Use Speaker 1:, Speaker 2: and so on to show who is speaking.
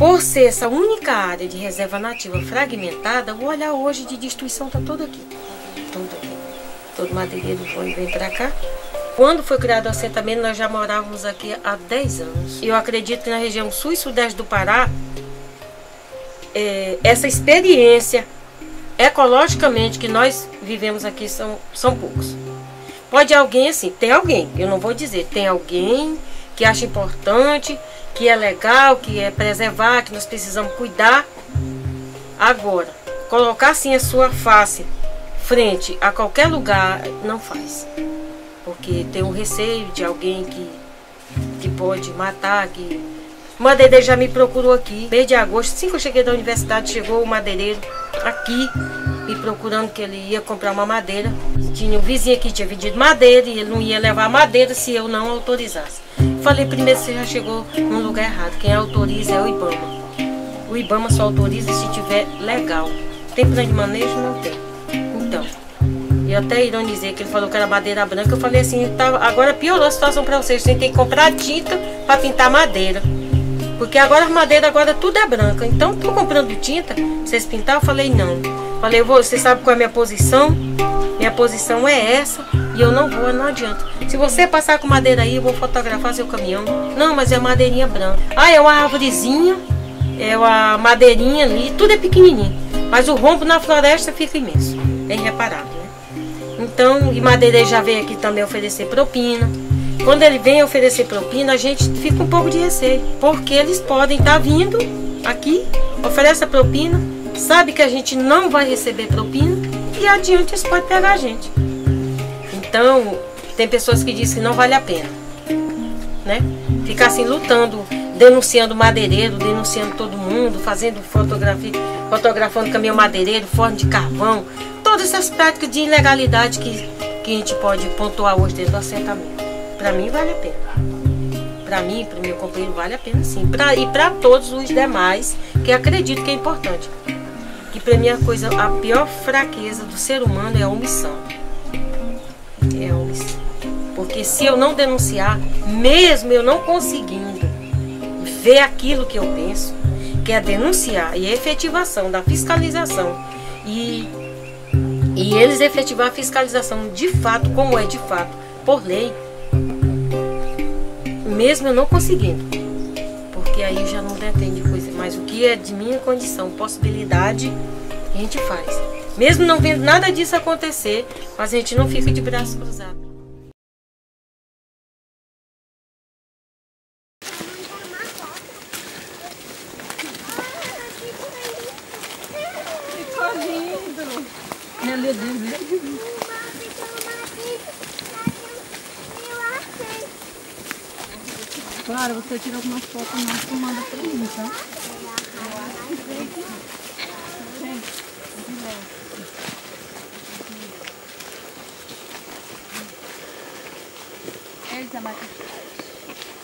Speaker 1: Por ser essa única área de reserva nativa fragmentada, o olhar hoje de destruição está todo aqui. Todo aqui. Todo madeireiro vem para cá. Quando foi criado o assentamento, nós já morávamos aqui há 10 anos. Eu acredito que na região sul e sudeste do Pará, essa experiência ecologicamente que nós vivemos aqui são poucos. Pode alguém assim, tem alguém, eu não vou dizer, tem alguém que acha importante, que é legal, que é preservar, que nós precisamos cuidar. Agora, colocar assim a sua face frente a qualquer lugar, não faz. Porque tem um receio de alguém que pode matar, que... O madeireiro já me procurou aqui, mês de agosto, assim que eu cheguei da universidade, chegou o madeireiro aqui, me procurando que ele ia comprar uma madeira. Tinha um vizinho aqui que tinha vendido madeira e ele não ia levar madeira se eu não autorizasse. Falei, primeiro você já chegou num lugar errado, quem autoriza é o IBAMA. O IBAMA só autoriza se tiver legal. Tem plano de manejo? Não tem. Então, eu até ironizei que ele falou que era madeira branca, eu falei assim, tá, agora piorou a situação para vocês, vocês têm que comprar tinta para pintar madeira. Porque agora a madeira tudo é branca. Então, estou comprando tinta pra vocês pintar? Eu falei, não. Falei, você sabe qual é a minha posição? Minha posição é essa e eu não vou, não adianta. Se você passar com madeira aí, eu vou fotografar seu caminhão. Não, mas é madeirinha branca. Ah, é uma árvorezinha, é uma madeirinha ali, tudo é pequenininho. Mas o rombo na floresta fica imenso. É irreparável, né? Então, e madeireiro já veio aqui também oferecer propina. Quando ele vem oferecer propina, a gente fica um pouco de receio, porque eles podem estar vindo aqui, oferece a propina, sabe que a gente não vai receber propina e adiante eles podem pegar a gente. Então, tem pessoas que dizem que não vale a pena, né? Ficar assim lutando, denunciando madeireiro, denunciando todo mundo, fazendo fotografia, fotografando caminhão madeireiro, forno de carvão, todas essas práticas de ilegalidade que a gente pode pontuar hoje dentro do assentamento. Para mim vale a pena. Para mim, para o meu companheiro, vale a pena sim. E para todos os demais que acredito que é importante. Que para mim a pior fraqueza do ser humano é a omissão. É a omissão. Porque se eu não denunciar, mesmo eu não conseguindo ver aquilo que eu penso, que é denunciar e a efetivação da fiscalização e eles efetivar a fiscalização de fato, como é de fato, por lei, mesmo eu não conseguindo, porque aí já não depende de coisa, mas o que é de minha condição, possibilidade, a gente faz. Mesmo não vendo nada disso acontecer, mas a gente não fica de braços cruzados.
Speaker 2: Ficou lindo! Meu Deus! Claro, você tira algumas fotos nossas e manda pra mim, tá? Elsa,